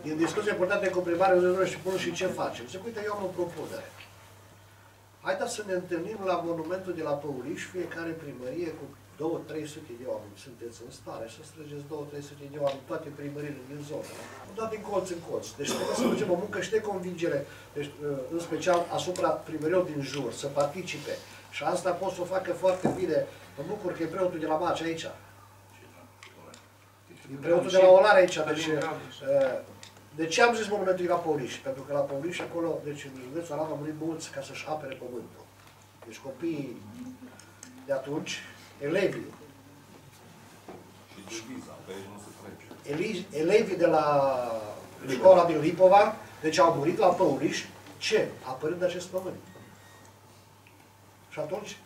din discuție importante cu primarul și pun și ce facem. Zic, uite, eu am o propunere. Haideți să ne întâlnim la monumentul de la Păuliș, fiecare primărie cu 200-300 de oameni. Sunteți în stare să strângeți 200-300 de oameni, toate primările din zonă. Nu din colț în colț. Deci trebuie să facem o muncă și de convingere, deci, în special asupra primărilor din jur, să participe. Și asta pot să o facă foarte bine. Mă bucur că e preotul de la Maci aici. E preotul de la Olar aici. Deci, de ce am zis monumentul de la Păuliș? Pentru că la Păuliș, acolo, deci în județul Arad, au murit mulți ca să-și apere pământul. Deci copiii de atunci, elevii. Elevii de la școala din Lipova, deci au murit la Păuliș. Ce? Apărând acest pământ. Și atunci,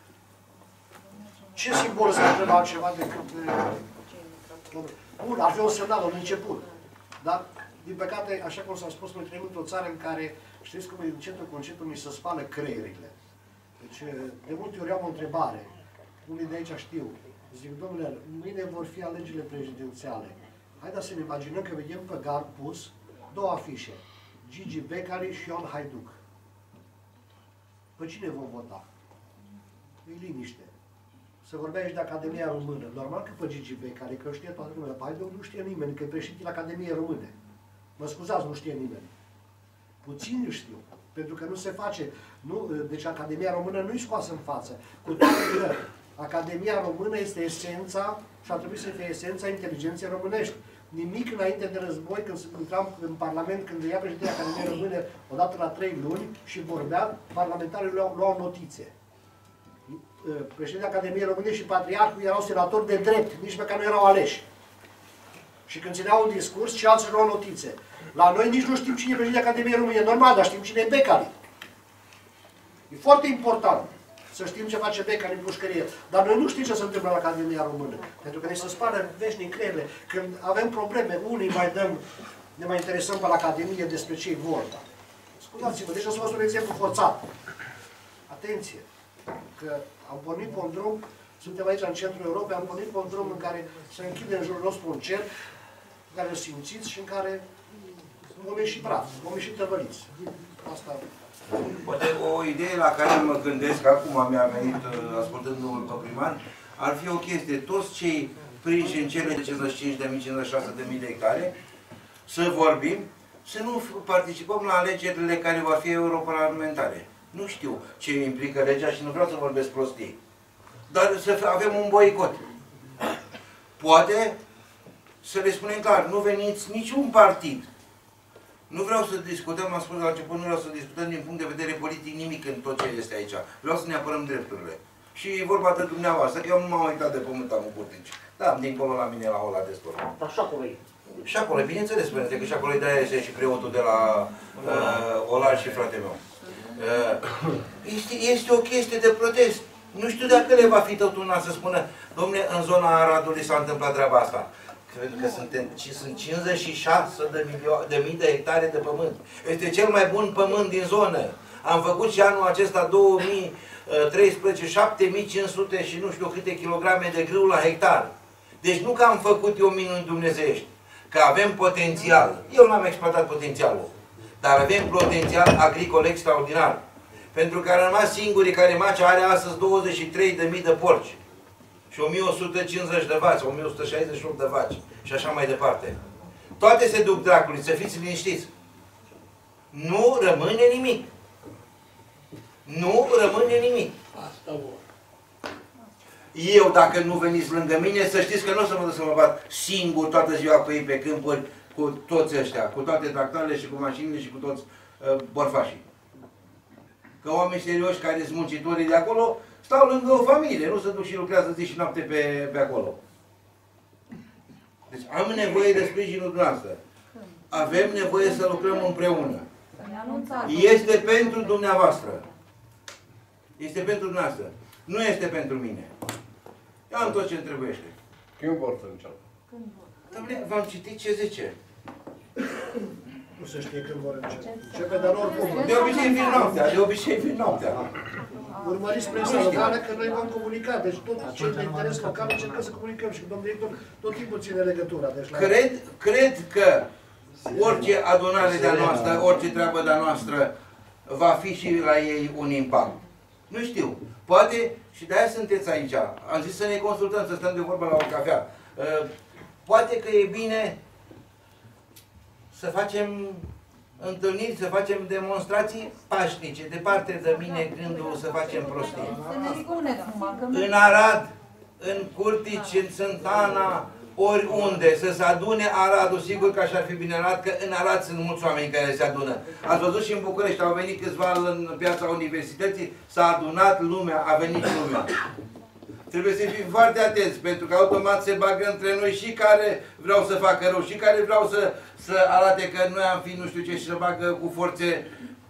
ce simbol să întreb altceva decât... Bun, ar fi un semnal, un început. Dar, din păcate, așa cum s-a spus, noi trăim într-o țară în care, știți cum e încetul cu încetul, mi se spală creierile. Deci, de multe ori am o întrebare. Unii de aici știu. Zic, domnule, mâine vor fi alegerile prezidențiale. Haideți să ne imaginăm că vedem pe gard pus două afișe. Gigi Becali și Ion Haiduc. Pe cine vom vota? E liniște. Se vorbea aici de Academia Română. Normal că pe Gigi Becali, că știe toată lumea. Pe Haiduc nu știe nimeni, că e președintele Academiei Române. Mă scuzați, nu știe nimeni. Puțini știu. Pentru că nu se face. Nu, deci Academia Română nu-i scoasă în față. Cu toate că Academia Română este esența și ar trebui să fie esența inteligenței românești. Nimic înainte de război, când intram în Parlament, când ia președintele Academiei Române odată la 3 luni și vorbea, parlamentarii luau notițe. Președintele Academiei Române și Patriarhul erau senatori de drept, nici măcar nu erau aleși. Și când țineau un discurs, și alții luau notițe. La noi nici nu știm cine e președintele Academiei Române, e normal, dar știm cine e Becali. E foarte important să știm ce face Becali în pușcărie. Dar noi nu știm ce se întâmplă la Academia Română. Pentru că ne se spară veșnic creierile. Când avem probleme, unii mai dăm, ne mai interesăm pe la Academie despre ce e vorba. Scuzați-vă, deci o să vă spun un exemplu forțat. Atenție! Că am pornit pe un drum, suntem aici în centrul Europei, am pornit pe un drum în care se închide în jurul nostru un cer, în care îl simțiți și în care vom ieși praf, vom ieși tăvăliți. Asta... Poate o idee la care mă gândesc, acum mi-a venit, ascultându-l pe primar, ar fi o chestie. Toți cei prinși în cele 55.000, 56.000 de hectare, să vorbim, să nu participăm la alegerile care vor fi europarlamentare. Nu știu ce implică legea și nu vreau să vorbesc prostii. Dar să avem un boicot. Poate să le spunem clar, nu veniți niciun partid. Nu vreau să discutăm, am spus la început, nu vreau să discutăm din punct de vedere politic nimic în tot ce este aici. Vreau să ne apărăm drepturile. Și e vorba de dumneavoastră, că eu nu m-am uitat de pământ, am un curtici. Da, dincolo la mine la Ola destul. Dar și acolo e. Și acolo, bineînțeles, pentru că și acolo de-aia este și preotul de la Ola și frate meu. Este o chestie de protest. Nu știu dacă le va fi tot una să spună, dom'le, în zona Aradului s-a întâmplat treaba asta. Pentru că sunt 56.000 de hectare de pământ. Este cel mai bun pământ din zonă. Am făcut și anul acesta 2013 7.500 și nu știu câte kilograme de grâu la hectar. Deci nu că am făcut eu minuni dumnezeiești, că avem potențial. Eu n-am exploatat potențialul, dar avem potențial agricol extraordinar. Pentru că am rămas singurii care Macea are astăzi 23.000 de porci. Și 1150 de vaci, 1168 de vaci și așa mai departe. Toate se duc dracului, să fiți liniștiți. Nu rămâne nimic. Nu rămâne nimic. Eu, dacă nu veniți lângă mine, să știți că nu o să mă duc să mă bat singur toată ziua cu ei pe câmpuri, cu toți ăștia, cu toate tractoarele și cu mașinile și cu toți borfașii. Că oameni serioși care sunt muncitorii de acolo, stau lângă o familie, nu se duc și lucrează zi și noapte pe acolo. Deci am nevoie de sprijinul dumneavoastră. Avem nevoie să lucrăm împreună. Este pentru dumneavoastră. Este pentru dumneavoastră. Nu este pentru mine. Eu am tot ce îmi trebuiește. Când vor să înceapă? Dom'le, v-am citit ce zice. Nu se știe când vor începe. Începe, dar oricum. De obicei vin noaptea, de obicei vin noaptea. Urmăriți presa locală, că noi vom comunica. Deci tot cei de interes local încercăm să comunicăm și cu domnul director tot timpul ține legătura. Deci, cred că Orice adunare de-a noastră, orice treabă de-a noastră, va fi și la ei un impact. Nu știu. Poate, și de-aia sunteți aici. Am zis să ne consultăm, să stăm de vorbă la o cafea. Poate că e bine să facem întâlniri, să facem demonstrații pașnice. Departe de mine gândul să facem prostii. În Arad, în Curtici, în Sântana, oriunde, să se adune Aradul, sigur că așa ar fi bine Arad, că în Arad sunt mulți oameni care se adună. Ați văzut și în București, au venit câțiva în piața Universității, s-a adunat lumea, a venit lumea. Trebuie să fim foarte atenți, pentru că automat se bagă între noi și care vreau să facă rău, și care vreau să arate că noi am fi nu știu ce și să bagă cu forțe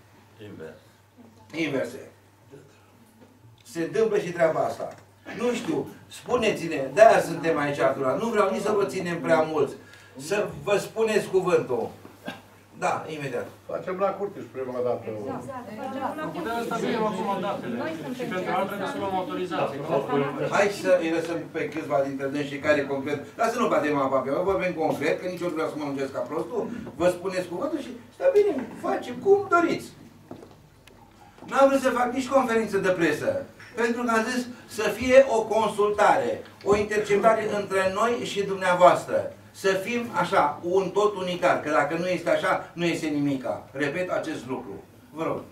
inverse. Se întâmplă și treaba asta. Nu știu, spuneți-ne, de-aia suntem aici atunci. Nu vreau nici să vă ținem prea mulți. Să vă spuneți cuvântul. Da, imediat. Facem la Curtici prima dată. Putem stabili acum datele. Și pentru asta trebuie să luăm autorizație. Hai să îi lăsăm pe câțiva dintre dânsii care concret. Dar să nu batem apa pe apă, vorbim concret, că nici eu nu vreau să mă lungesc ca prostul. Vă spuneți cuvântul și stabilim, facem cum doriți. N-am vrut să fac nici conferință de presă. Pentru că am zis să fie o consultare, o interceptare între noi și dumneavoastră. Să fim așa, un tot unitar, că dacă nu este așa, nu este nimica. Repet acest lucru. Vă rog.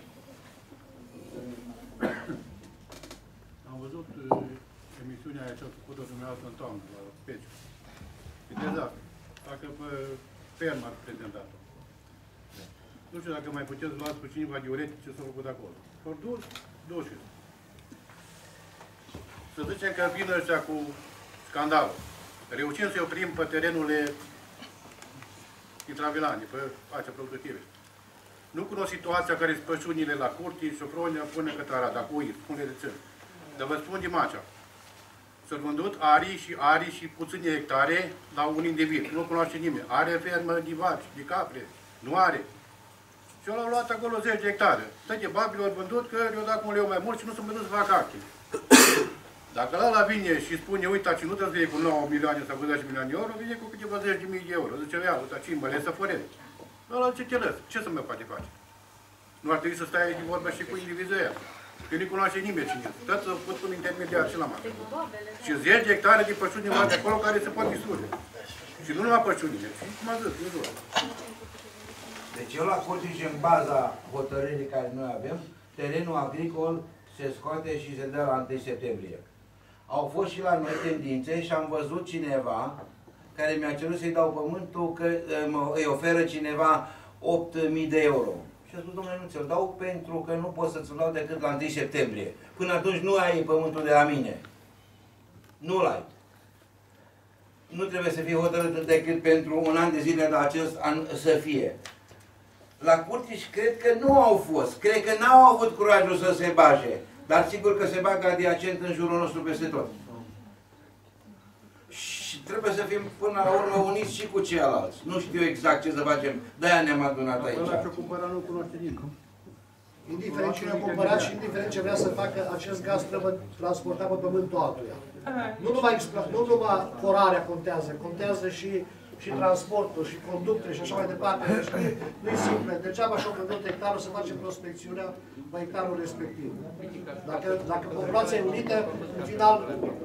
Am văzut emisiunea aia ce a făcut-o dumneavoastră în toamnă, la Peciu. E dezastru. Dacă pe fermă ați prezentat-o. Nu știu dacă mai puteți luați cu cineva diuretic ce s-a făcut acolo. S-au dus, duși. Să zicem că vin ăștia cu scandalul. Reușim să-i oprim pe terenurile intravilane, pe acea productive. Nu cunosc situația care sunt pășunile la Curti, Șofronia, până către Arad, dacă uit, spune de țări. Dar vă spun din Macea. S-au vândut arii și puține hectare la un individ. Nu cunoaște nimeni. Are fermă de vaci, de capre. Nu are. Și eu l-au luat acolo 10 de hectare. Tăie babilor vândut că eu dat un leu mai mult și nu s-au vândut să fac acte. Dacă ăla vine și spune, uita, ce nu trebuie cu 9 milioane sau cu 10 milioane de euro, vine cu câteva 10.000 de euro. Zice, ia, uita, ce mă să fărele. Ăla ce te lăs? Ce să mă poate face? Nu ar trebui să stai de vorbă și cu indivizul ăia. Că nu cunoaște nimeni cine. Tot să put un intermediar și la mare. Și 10 hectare de pășuni de acolo care se pot distruge. Și nu numai pășunile, ci cum am zis, nu. Deci eu la Curtici, în baza hotărârii care noi avem, terenul agricol se scoate și se dă la 1 septembrie. Au fost și la noi tendințe și am văzut cineva care mi-a cerut să-i dau pământul că îi oferă cineva 8.000 de euro. Și a spus, domnule, nu ți-l dau pentru că nu pot să-ți-l dau decât la 1 septembrie. Până atunci nu ai pământul de la mine. Nu-l ai. Nu trebuie să fie hotărât decât pentru un an de zile de acest an să fie. La Curtici cred că nu au fost. Cred că n-au avut curajul să se bage. Dar sigur că se bagă adiacent în jurul nostru peste tot. Și trebuie să fim până la urmă uniți și cu ceilalți. Nu știu exact ce să facem. De-aia ne-am adunat aici. Ăla ce-o cumpărat nu cunoaște nimeni. Indiferent cine a cumpărat și indiferent ce vrea să facă, acest gaz trebuie transportat pe pământul altuia. Nu numai forarea contează și transportul, și conductele și așa mai departe. Deci nu e simplu. Degeaba și-au vândut hectarul să facem prospecțiunea la hectarul respectiv. Dacă populația e unită, în final...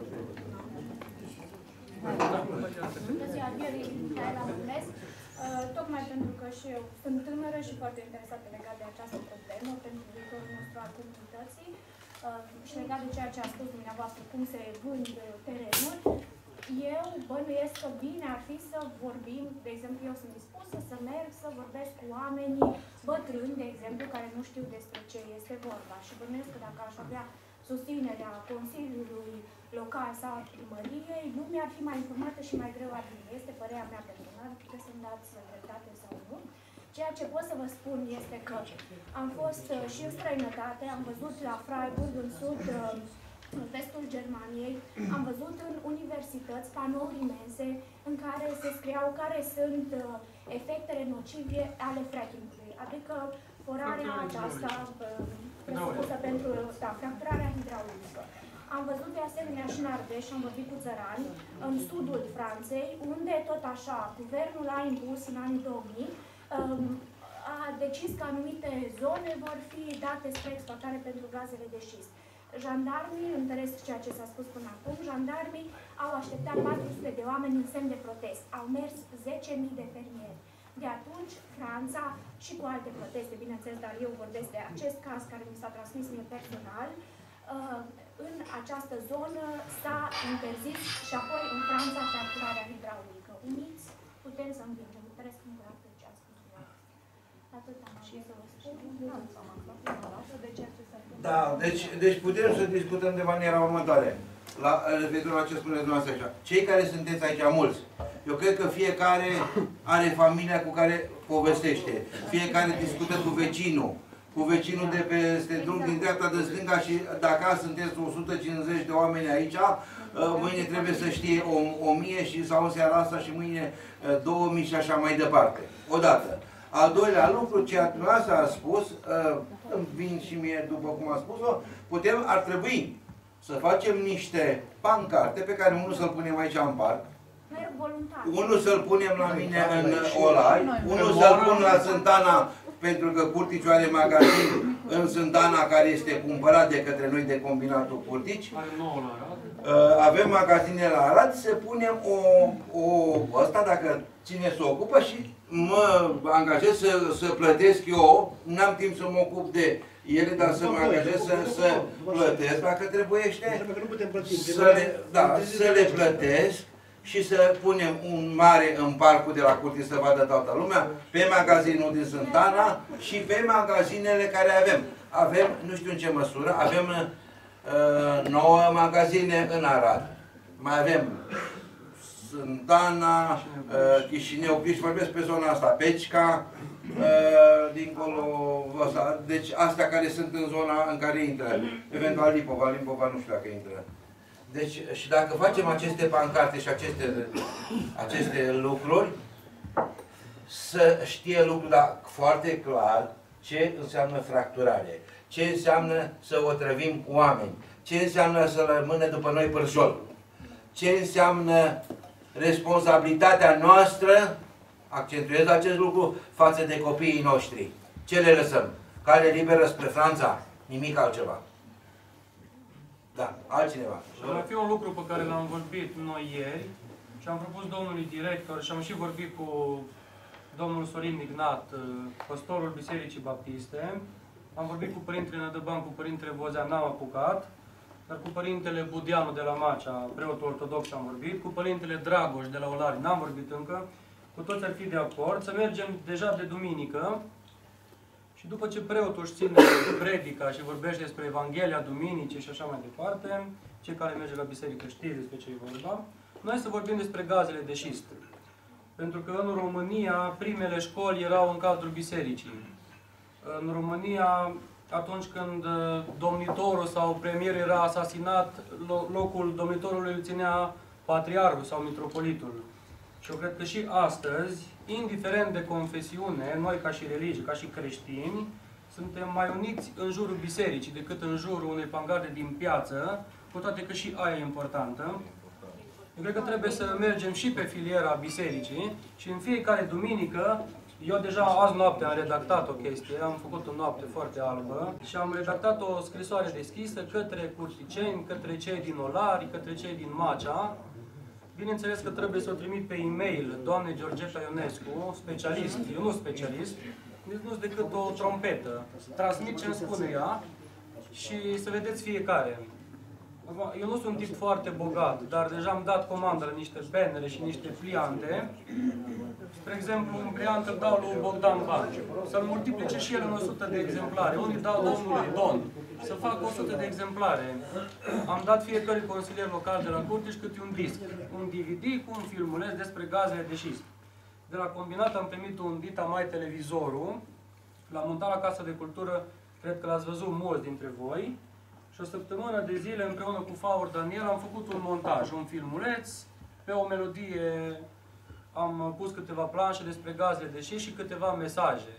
Tocmai pentru că și eu sunt tânără și foarte interesată legat de această problemă, pentru viitorul nostru al comunității și legat de ceea ce a spus dumneavoastră, cum se vând terenuri, eu bănuiesc că bine ar fi să vorbim, de exemplu, eu sunt dispusă să merg să vorbesc cu oamenii bătrâni, de exemplu, care nu știu despre ce este vorba și bănuiesc că dacă aș avea susținerea Consiliului Local sau a Primăriei, lumea ar fi mai informată și mai greu ar fi. Este părerea mea personală, puteți să-mi dați dreptate sau nu. Ceea ce pot să vă spun este că am fost și în străinătate, am văzut la Freiburg, în sud, în vestul Germaniei, am văzut în universități panouri imense în care se scriau care sunt efectele nocive ale fracking-ului, adică forarea aceasta presupusă pentru fracturarea hidraulică. Am văzut de asemenea și în Ardeș, am vorbit cu țărani, în sudul Franței, unde tot așa, guvernul a impus în anii 2000, a decis că anumite zone vor fi date spre exploatare pentru gazele de șist. Jandarmii, întăresc ceea ce s-a spus până acum, jandarmii au așteptat 400 de oameni în semn de protest. Au mers 10.000 de fermieri. De atunci, Franța, și cu alte proteste, bineînțeles, dar eu vorbesc de acest caz care mi s-a transmis mie personal, în această zonă s-a interzis și apoi în Franța fracturarea hidraulică. Uniți, putem să învingem. Întăresc încă o dată ce a spus dumneavoastră. Atât am avut să vă spun. Da, deci putem să discutăm de maniera următoare. Referitor la ce spuneți dumneavoastră aici. Cei care sunteți aici mulți, eu cred că fiecare are familia cu care povestește. Fiecare discută cu vecinul de peste drum, din dreapta de stânga și dacă sunteți 150 de oameni aici, mâine trebuie să știe 1000 și sau în seara asta și mâine 2000 și așa mai departe. Odată. Al doilea lucru, ceea ce dumneavoastră a spus, îmi vin și mie după cum a spus-o, ar trebui să facem niște pancarte pe care unul să-l punem aici în parc, unul să-l punem la mine în Olai, unul să-l pun la Sântana, pentru că Curticiu are magazin în Sântana care este cumpărat de către noi de combinatul Curtici. Avem magazine la Arad, să punem ăsta, dacă cine se ocupă și mă angajez să plătesc eu, n-am timp să mă ocup de ele, dar să mă angajez să plătesc dacă trebuiește, să le plătesc și să punem un mare în parcul de la Curte să vadă toată lumea, pe magazinul din Sântana și pe magazinele care avem. Avem, nu știu în ce măsură, avem 9 magazine în Arad. Mai avem Sântana, Chișinău, și vorbesc pe zona asta, Pecica, dincolo, ăsta. Deci astea care sunt în zona în care intră. Eventual Lipova nu știu dacă intră. Deci, și dacă facem aceste pancarte și aceste lucruri, să știe lucrul foarte clar ce înseamnă fracturare, ce înseamnă să otrăvim oameni, ce înseamnă să rămână după noi pârșol, ce înseamnă responsabilitatea noastră, accentuez acest lucru, față de copiii noștri. Ce le lăsăm? Cale liberă spre Franța? Nimic altceva. Da, altcineva. Ar fi un lucru pe care l-am vorbit noi ieri și am propus domnului director și am și vorbit cu domnul Sorin Ignat, păstorul Bisericii Baptiste. Am vorbit cu părintele Nădăban, cu părintele Vozea, n-am apucat, dar cu părintele Budeanu de la Macea, preotul ortodox, am vorbit, cu părintele Dragoș de la Olari, n-am vorbit încă, cu toți ar fi de acord, să mergem deja de duminică și după ce preotul își ține predica și vorbește despre Evanghelia Duminicii și așa mai departe, cei care merge la biserică știți despre ce e vorba, noi să vorbim despre gazele de șist. Pentru că în România primele școli erau în cadrul bisericii. În România, atunci când domnitorul sau premierul era asasinat, locul domnitorului îl ținea patriarhul sau mitropolitul. Și eu cred că și astăzi, indiferent de confesiune, noi ca și religie, ca și creștini, suntem mai uniți în jurul bisericii decât în jurul unei pancarde din piață, cu toate că și aia e importantă. Eu cred că trebuie să mergem și pe filiera bisericii și în fiecare duminică, eu deja azi noapte am redactat o chestie, am făcut o noapte foarte albă și am redactat o scrisoare deschisă către curticeni, către cei din Olari, către cei din Macea. Bineînțeles că trebuie să o trimit pe e-mail doamnei Georgeta Ionescu, specialist, eu nu specialist, nu sunt decât o trompetă. Transmit ce îmi spune ea și să vedeți fiecare. Eu nu sunt tip foarte bogat, dar deja am dat comandă la niște bannere și niște pliante. Spre exemplu, un pliant îl dau lui Bogdan Ban, să-l multiplice și el în 100 de exemplare. Unii dau domnului Don, să facă 100 de exemplare. Am dat fiecare consilier local de la Curtici câte un disc, un DVD cu un filmuleț despre gazele de șist. De la combinat am primit un Dita Mai televizorul, l-am montat la Casa de Cultură, cred că l-ați văzut mulți dintre voi. Și o săptămână de zile împreună cu Faur Daniel am făcut un montaj, un filmuleț, pe o melodie am pus câteva planșe despre gazele de șist și câteva mesaje.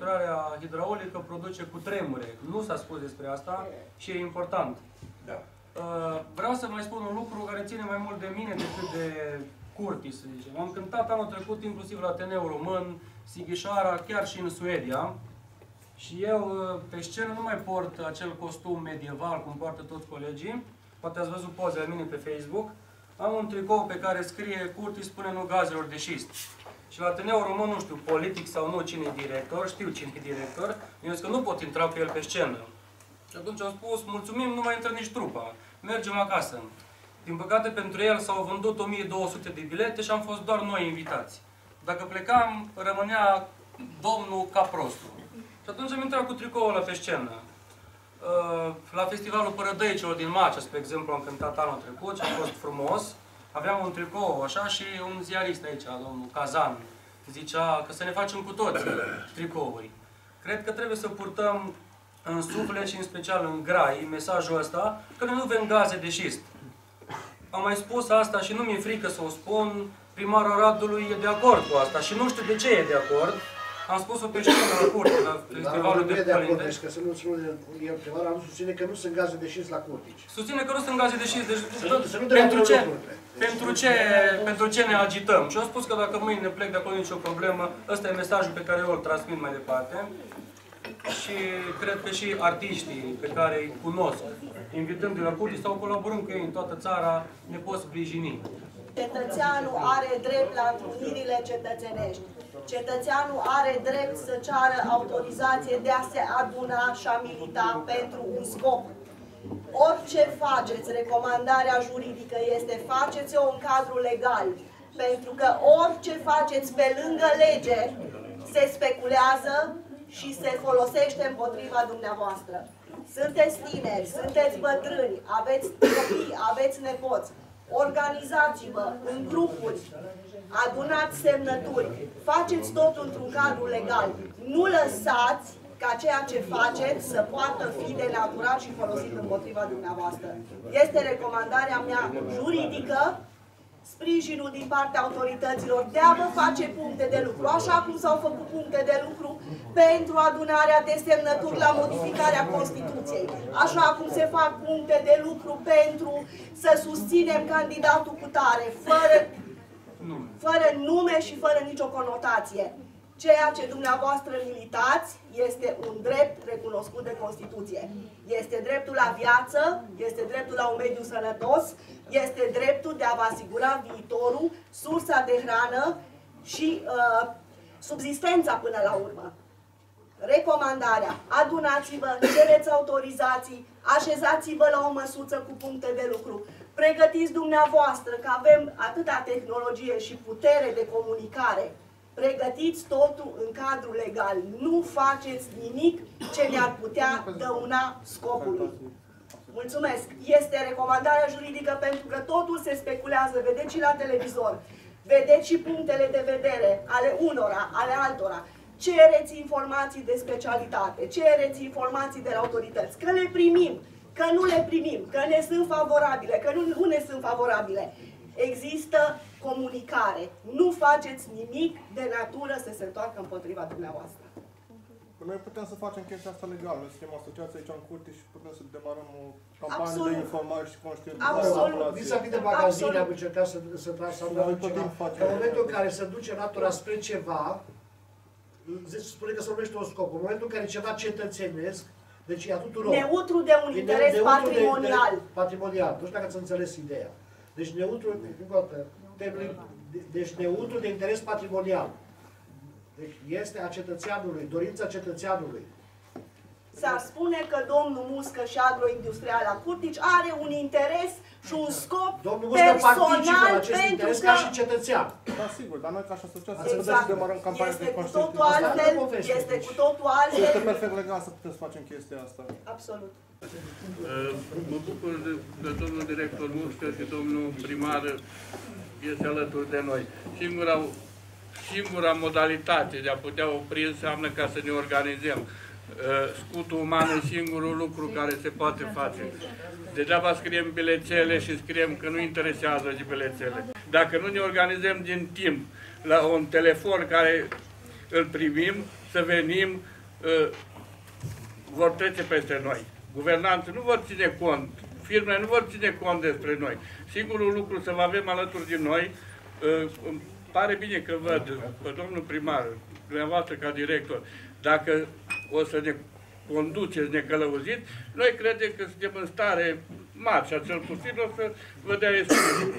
Fracturarea hidraulică produce cutremure. Nu s-a spus despre asta și e important. Da. Vreau să mai spun un lucru care ține mai mult de mine decât de Curtis, să zicem. Am cântat anul trecut inclusiv la Ateneul Român, Sighișoara, chiar și în Suedia. Și eu pe scenă nu mai port acel costum medieval cum poartă toți colegii. Poate ați văzut pozele mine pe Facebook. Am un tricou pe care scrie Curtis spune nu gazelor de șist. Și la Ateneul Român, nu știu, politic sau nu, cine e director, știu cine e director, eu zic că nu pot intra cu el pe scenă. Și atunci am spus, mulțumim, nu mai intră nici trupa, mergem acasă. Din păcate pentru el s-au vândut 1200 de bilete și am fost doar noi invitați. Dacă plecam, rămânea domnul ca prostul. Și atunci am intrat cu tricoul ăla pe scenă. La Festivalul Părădăicilor din Macea, spre exemplu, am cântat anul trecut și a fost frumos. Aveam un tricou așa și un ziarist aici, domnul Cazan, zicea că să ne facem cu toți tricouri. Cred că trebuie să purtăm în suflet și în special în grai mesajul ăsta că noi nu vrem gaze de șist. Am mai spus asta și nu mi-e frică să o spun, primarul Aradului e de acord cu asta și nu știu de ce e de acord. Am spus-o pe scenă la Curte, la festivalul de Părinte. Deci că să nu spune, el primarul nu susține că nu sunt gaze de șist la Curtici. Susține că nu sunt gaze de șist, deci pentru ce ne agităm? Și am spus că dacă mâine plec de acolo nicio problemă, ăsta e mesajul pe care eu îl transmit mai departe. Și cred că și artiștii pe care îi cunosc, invitând de la Curte sau colaborând cu ei în toată țara, ne pot sprijini. Cetățeanul are drept la întâlnirile cetățenești. Cetățeanul are drept să ceară autorizație de a se aduna și a milita pentru un scop. Orice faceți, recomandarea juridică este faceți-o în cadrul legal. Pentru că orice faceți pe lângă lege se speculează și se folosește împotriva dumneavoastră. Sunteți tineri, sunteți bătrâni, aveți copii, aveți nepoți. Organizați-vă în grupuri, adunați semnături, faceți tot într-un cadru legal. Nu lăsați ca ceea ce faceți să poată fi denaturat și folosit împotriva dumneavoastră. Este recomandarea mea juridică, sprijinul din partea autorităților de a vă face puncte de lucru, așa cum s-au făcut puncte de lucru pentru adunarea de semnături la modificarea Constituției, așa cum se fac puncte de lucru pentru să susținem candidatul cu tare, fără nume și fără nicio conotație. Ceea ce dumneavoastră militați este un drept recunoscut de Constituție. Este dreptul la viață, este dreptul la un mediu sănătos, este dreptul de a vă asigura viitorul, sursa de hrană și subzistența până la urmă. Recomandarea, adunați-vă, cereți autorizații, așezați-vă la o măsuță cu puncte de lucru. Pregătiți dumneavoastră, că avem atâta tehnologie și putere de comunicare. Pregătiți totul în cadrul legal. Nu faceți nimic ce ne-ar putea dăuna scopului. Mulțumesc! Este recomandarea juridică pentru că totul se speculează. Vedeți și la televizor. Vedeți și punctele de vedere ale unora, ale altora. Cereți informații de specialitate, cereți informații de la autorități. Că le primim, că nu le primim, că ne sunt favorabile, că nu ne sunt favorabile. Există comunicare. Nu faceți nimic de natură să se întoarcă împotriva dumneavoastră. Noi putem să facem chestia asta legală. Noi suntem asociați aici în Curte și putem să demarăm o campanie de informare și conștientizare. Vis-a-vis de magazine am încercat să transformăm ceva. În momentul în care se duce natura spre ceva, spune că se numește un scop. În momentul în care ceva cetățenesc, deci e a tuturor. Neutru de un interes patrimonial. Patrimonial. Nu știu dacă ați înțeles ideea. Deci neutru, deci neutru de interes patrimonial. Deci este a cetățeanului, dorința cetățeanului. S-ar spune că domnul Muscă și Agroindustrial la Curtici are un interes și un scop domnul Muscă participă la acest interes ca și cetățean. Da, sigur, dar noi ca și asociație putem să demarăm campanie de conștientizare. Este cu totul altfel. Este perfect legal să putem să facem chestia asta. Absolut. Mă bucur că domnul director Muscă și domnul primar este alături de noi. Singura modalitate de a putea opri înseamnă ca să ne organizăm. Scutul uman e singurul lucru care se poate face. Degeaba scriem bilețele și scriem că nu interesează de bilețele. Dacă nu ne organizăm din timp la un telefon care îl primim, să venim, vor trece peste noi. Guvernanții nu vor ține cont. firmele nu vor ține cont despre noi. Singurul lucru să vă avem alături de noi, îmi pare bine că văd pe domnul primar, dumneavoastră ca director, dacă o să ne conduceți necălăuziți, noi credem că suntem în stare mare și cel puțin o să vă dea explicații.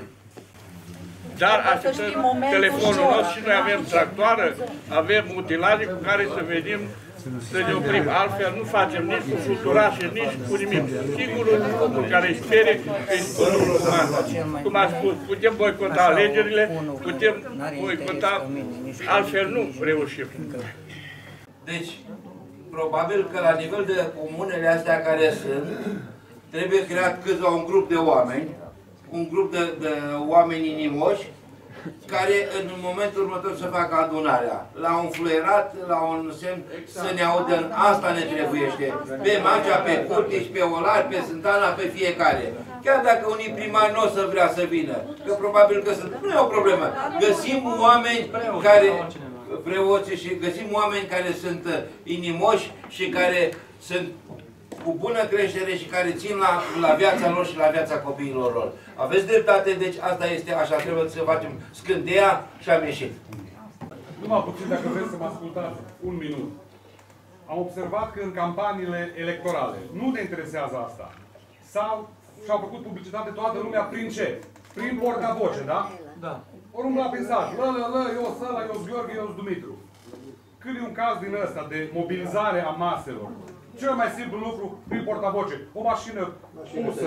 Dar așteptăm telefonul nostru și noi avem tractoară, avem utilaje cu care să venim să ne oprim. Altfel nu facem nici cu fluturașe, nici cu nimic. Singurul lucru care îi sperie e lucrul uman. Cum am spus, putem boicota alegerile, putem boicota, altfel nu reușim. Deci, probabil că la nivel de comunele astea care sunt, trebuie creat câțiva un grup de oameni, un grup de oameni inimoși, care în momentul următor să facă adunarea. La un fluierat, la un semn, să ne audă, asta ne trebuiește. Pe Magea, pe Curtici, pe Olari, pe Sântana, pe fiecare. Chiar dacă unii primari nu o să vrea să vină, că probabil că sunt, nu e o problemă. Găsim oameni care, preoții, și găsim oameni care sunt inimoși și care sunt cu bună creștere și care țin la viața lor și la viața copiilor lor. Aveți dreptate, deci asta este, așa trebuie să facem scânteia și am ieșit. Numai puțin, dacă vreți să mă ascultați, un minut. Am observat că în campaniile electorale, nu te interesează asta, și-au făcut publicitate toată lumea prin ce? Prin portavoce, da? Da. Ori umbla pesaj, eu sunt ăla, eu sunt Gheorghe, eu sunt Dumitru. Când e un caz din ăsta de mobilizare a maselor, cel mai simplu lucru, prin portavoce, o mașină pusă.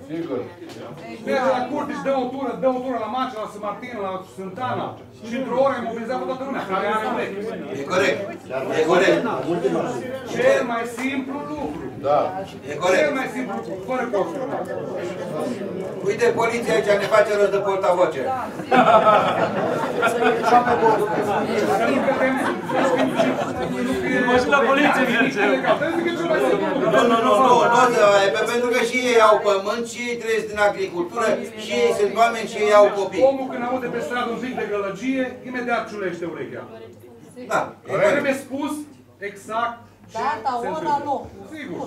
Merge la Curtici, dă o tură la Macea, la Sâmartin, la Sântana și într-o oră e mobilizat pe toată lumea, care are urechi. E corect. E corect. Cel mai simplu lucru. Da. E corect. Cel mai simplu lucru, fără costuri. Uite, poliția aici ne face rost de portavoce. La poliție merge. Nu, pentru că și ei au pământ, și ei trăiesc din agricultură, și ei sunt oameni, și ei au copii. Omul când aude pe stradă un pic de gălăgie, imediat ciulește urechea. Da. Trebuie spus exact ce se întâmplă. Sigur.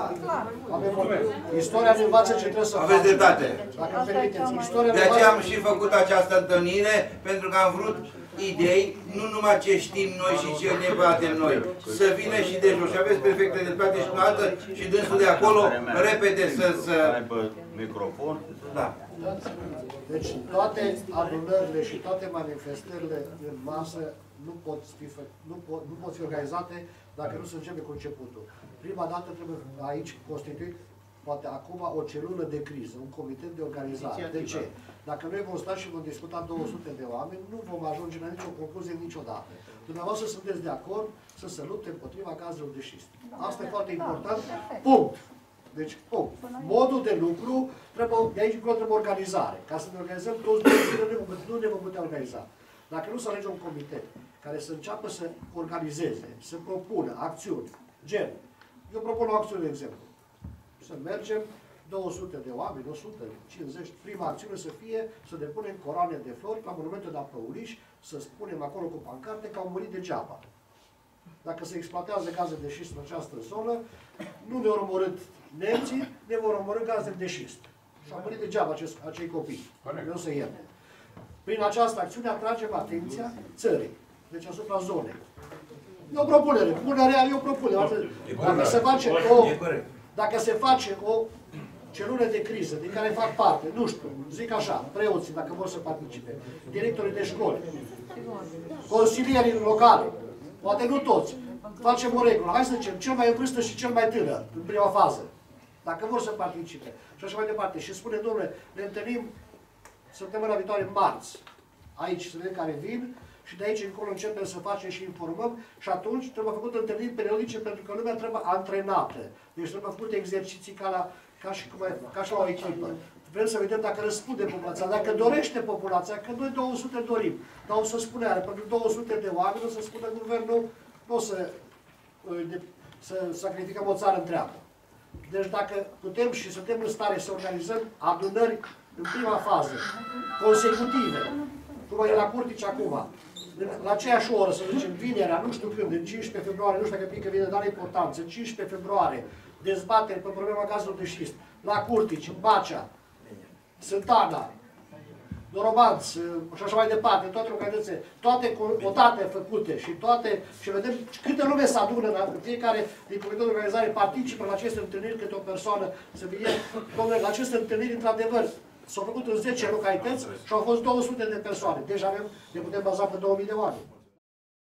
Istoria ne învață ce trebuie să facem. Aveți dreptate. Dacă îmi permiteți, istoria De aceea am și făcut această întâlnire, pentru că am vrut idei, nu numai ce știm noi și ce ne batem noi. Să vină și de jos. Și aveți perfecte dreptate și dumneavoastră și dânsul de acolo, repede să... Microfon. Da. Deci toate adunările și toate manifestările în masă nu pot fi organizate dacă nu se începe cu începutul. Prima dată trebuie aici constituit, poate acum, o celulă de criză, un comitet de organizare. De ce? Dacă noi vom sta și vom discuta 200 de oameni, nu vom ajunge la nicio concluzie niciodată. Dumneavoastră sunteți de acord să se lupte împotriva gazelor de șist. Asta e foarte important. Punct. Deci, punct. Modul de lucru, de aici trebuie organizare. Ca să ne organizăm toți, nu ne vom putea organiza. Dacă nu se alege un comitet care să înceapă să organizeze, să propună acțiuni, gen, eu propun o acțiune, de exemplu, să mergem 200 de oameni, 150, prima acțiune să fie să depunem coroane de flori la monumentul de la Păuliș, să spunem acolo cu pancarte că au murit degeaba. Dacă se exploatează gaze de șist în această zonă, nu ne-au omorât nemții, ne vor omorâ gaze de șist. Și au murit degeaba acei copii. Nu se ierte. Prin această acțiune atragem atenția țării, deci asupra zonei. E o propunere, punerea e o propunere. Dacă se face o celulă de criză din care fac parte, nu știu, zic așa, preoții dacă vor să participe, directorii de școli, consilierii locale, poate nu toți, facem o regulă. Hai să zicem, cel mai în vârstă și cel mai tânăr, în prima fază, dacă vor să participe. Și așa mai departe. Și spune, domnule, ne întâlnim săptămâna viitoare, marți, aici, să vedem care vin, și de aici încolo începem să facem și informăm și atunci trebuie făcut întâlniri periodice pentru că lumea trebuie antrenată. Deci trebuie făcute exerciții ca și la o echipă. Vrem să vedem dacă răspunde populația, dacă dorește populația, că noi 200 dorim. Dar o să spune, pentru 200 de oameni o să spună guvernul, nu o să sacrificăm o țară întreagă. Deci dacă putem și suntem în stare să organizăm adunări în prima fază, consecutive, cum e la Curtici acum, la aceeași oră, să zicem, vinerea, nu știu când, în 15 februarie, nu știu dacă pică vine, dar importanță, în 15 februarie, dezbateri pe problema gazelor de șist. la Curtici, în Bacea, Sântana, Dorobanț și așa mai departe, toate localitățile, toate votate făcute și vedem câte lume se adună în fiecare din comitetul de organizare participă la aceste întâlniri, câte o persoană să vie. Domnule, la aceste întâlniri, într-adevăr, s-au făcut în 10 localități și au fost 200 de persoane. Deci ne putem baza pe 2000 de oameni.